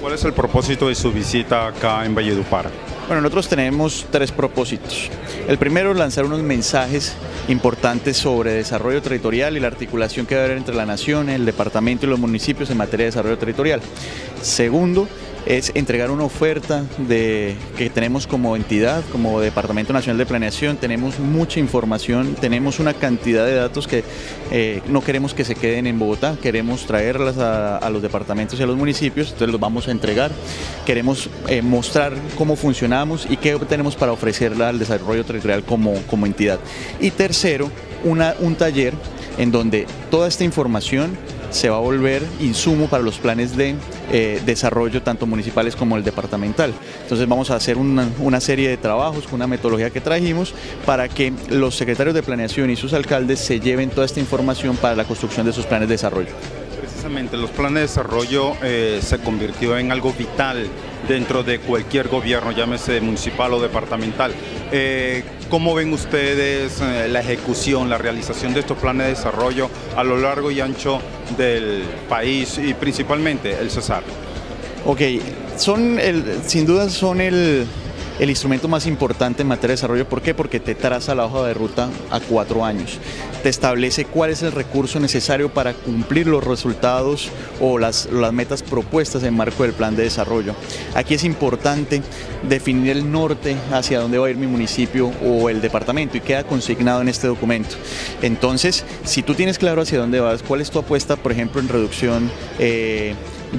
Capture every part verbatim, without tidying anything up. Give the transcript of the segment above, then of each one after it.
¿Cuál es el propósito de su visita acá en Valledupar? Bueno, nosotros tenemos tres propósitos. El primero es lanzar unos mensajes importantes sobre desarrollo territorial y la articulación que debe haber entre la nación, el departamento y los municipios en materia de desarrollo territorial. Segundo, es entregar una oferta de, que tenemos como entidad, como Departamento Nacional de Planeación. Tenemos mucha información, tenemos una cantidad de datos que eh, no queremos que se queden en Bogotá, queremos traerlas a, a los departamentos y a los municipios, entonces los vamos a entregar. Queremos eh, mostrar cómo funcionamos y qué tenemos para ofrecerla al desarrollo territorial como, como entidad. Y tercero, una, un taller en donde toda esta información se va a volver insumo para los planes de eh, desarrollo tanto municipales como el departamental. Entonces vamos a hacer una, una serie de trabajos con una metodología que trajimos para que los secretarios de planeación y sus alcaldes se lleven toda esta información para la construcción de sus planes de desarrollo. Precisamente, los planes de desarrollo eh, se convirtió en algo vital dentro de cualquier gobierno, llámese municipal o departamental. Eh, ¿Cómo ven ustedes eh, la ejecución, la realización de estos planes de desarrollo a lo largo y ancho del país y principalmente el Cesar? Ok, son el, sin duda son el, el instrumento más importante en materia de desarrollo. ¿Por qué? Porque te traza la hoja de ruta a cuatro años. Te establece cuál es el recurso necesario para cumplir los resultados o las, las metas propuestas en marco del plan de desarrollo. Aquí es importante definir el norte hacia dónde va a ir mi municipio o el departamento y queda consignado en este documento. Entonces, si tú tienes claro hacia dónde vas, cuál es tu apuesta, por ejemplo, en reducción eh,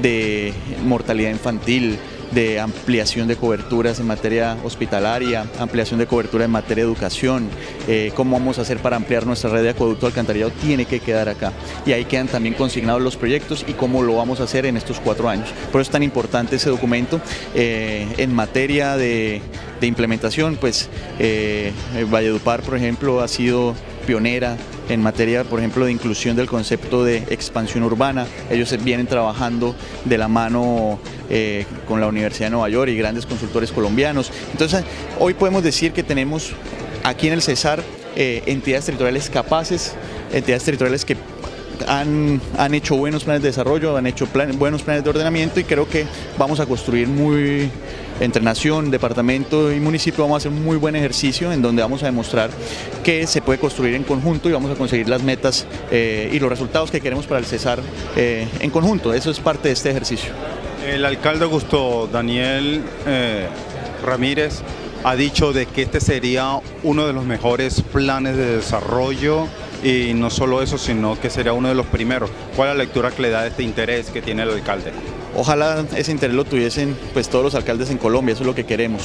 de mortalidad infantil, de ampliación de coberturas en materia hospitalaria, ampliación de cobertura en materia de educación, eh, cómo vamos a hacer para ampliar nuestra red de acueducto alcantarillado, tiene que quedar acá. Y ahí quedan también consignados los proyectos y cómo lo vamos a hacer en estos cuatro años. Por eso es tan importante ese documento. Eh, en materia de, de implementación, pues eh, Valledupar, por ejemplo, ha sido pionera en materia, por ejemplo, de inclusión del concepto de expansión urbana. Ellos vienen trabajando de la mano eh, con la Universidad de Nueva York y grandes consultores colombianos. Entonces, hoy podemos decir que tenemos aquí en el Cesar eh, entidades territoriales capaces, entidades territoriales que Han, han hecho buenos planes de desarrollo, han hecho plan, buenos planes de ordenamiento y creo que vamos a construir muy, entre nación, departamento y municipio, vamos a hacer un muy buen ejercicio en donde vamos a demostrar que se puede construir en conjunto y vamos a conseguir las metas eh, y los resultados que queremos para el Cesar eh, en conjunto. Eso es parte de este ejercicio. El alcalde Augusto Daniel eh, Ramírez ha dicho de que este sería uno de los mejores planes de desarrollo. Y no solo eso, sino que sería uno de los primeros. ¿Cuál es la lectura que le da de este interés que tiene el alcalde? Ojalá ese interés lo tuviesen pues todos los alcaldes en Colombia, eso es lo que queremos,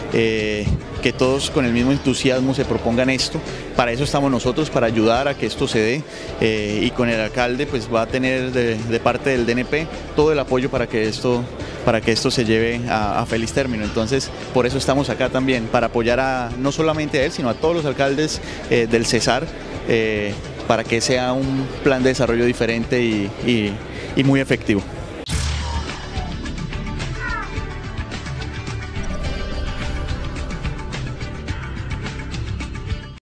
eh, que todos con el mismo entusiasmo se propongan esto. Para eso estamos nosotros, para ayudar a que esto se dé, eh, y con el alcalde pues va a tener de, de parte del D N P todo el apoyo para que esto, para que esto se lleve a, a feliz término. Entonces por eso estamos acá también, para apoyar a, no solamente a él, sino a todos los alcaldes eh, del Cesar, eh, para que sea un plan de desarrollo diferente y, y, y muy efectivo.